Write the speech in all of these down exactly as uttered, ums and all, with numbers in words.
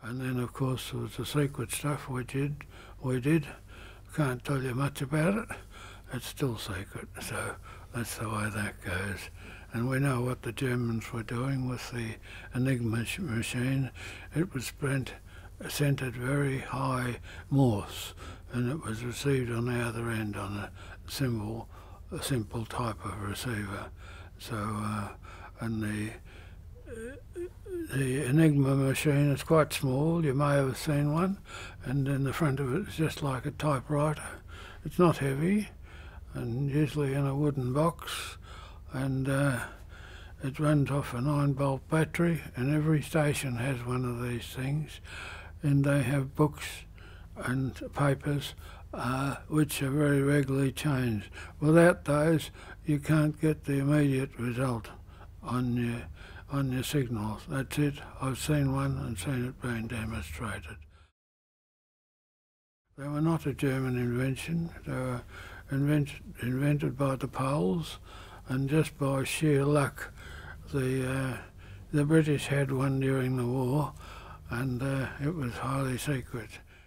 And then, of course, there was the secret stuff we did. We did. Can't tell you much about it. It's still secret, so that's the way that goes. And we know what the Germans were doing with the Enigma machine. It was sent, sent at very high Morse, and it was received on the other end on a simple, a simple type of receiver. So, uh, and the the Enigma machine is quite small. You may have seen one, and in the front of it is just like a typewriter. It's not heavy, and usually in a wooden box, and uh, it runs off a nine volt battery, and every station has one of these things, and they have books and papers uh, which are very regularly changed. Without those, you can't get the immediate result on your on your signals. That's it. I've seen one and seen it being demonstrated. They were not a German invention. They were invent invented by the Poles, and just by sheer luck, the uh, the British had one during the war, and uh, it was highly secret.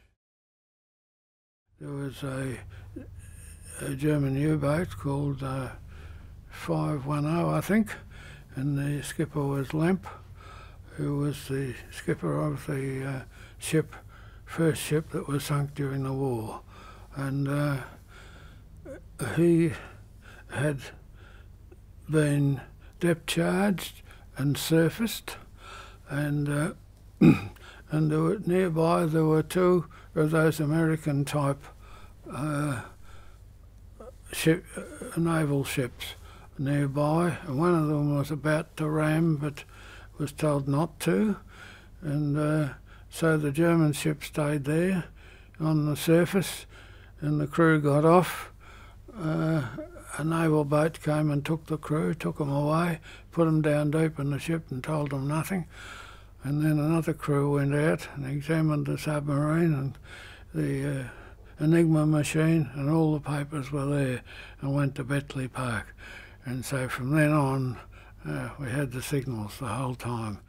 There was a, a German U-boat called uh, five one zero, I think, and the skipper was Lemp, who was the skipper of the uh, ship, first ship that was sunk during the war. And uh, he had been depth charged and surfaced, and uh, and there were, nearby there were two of those American type uh, ship, uh, naval ships nearby, and one of them was about to ram but was told not to, and uh, so the German ship stayed there on the surface, and the crew got off. Uh, a naval boat came and took the crew, took them away, put them down deep in the ship and told them nothing. And then another crew went out and examined the submarine and the uh, Enigma machine, and all the papers were there, and went to Bletchley Park. And so from then on, uh, we had the signals the whole time.